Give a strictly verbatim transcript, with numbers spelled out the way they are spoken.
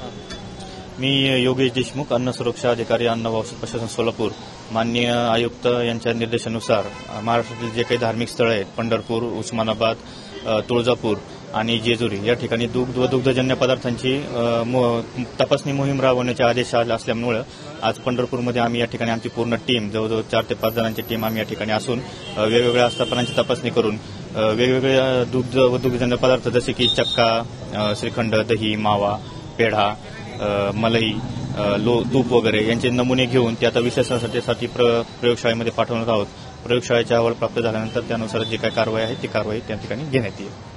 मी योगेश देशमुख, अन्न सुरक्षा अधिकारी, अन्न व औषध प्रशासन सोलापूर. माननीय आयुक्त यांच्या निर्देशानुसार महाराष्ट्रातील जे काही धार्मिक स्थळ आहेत, पंढरपूर, उस्मानाबाद, तुळजापूर आणि जेजुरी या ठिकाणी दुग्ध व दुग्धजन्य पदार्थांची तपासणी मोहीम राबवण्याचे आदेश आले असल्यामुळे आज पंढरपूरमध्ये आम्ही या ठिकाणी आमची पूर्ण टीम जवळजवळ चार ते पाच जणांची टीम आम्ही या ठिकाणी असून वेगवेगळ्या आस्थापनांची तपासणी करून वेगवेगळ्या दुग्ध व दुग्धजन्य पदार्थ जसे की चक्का, श्रीखंड, दही, मावा, पेढा, मलई, लो तूप वगैरे यांचे नमुने घेऊन ते आता विश्लेषणासाठी प्रयोगशाळेमध्ये पाठवणार आहोत. प्रयोगशाळेचा अहवाल प्राप्त झाल्यानंतर त्यानुसार जी काही कारवाई आहे ती कारवाई त्या ठिकाणी घेण्यात येईल.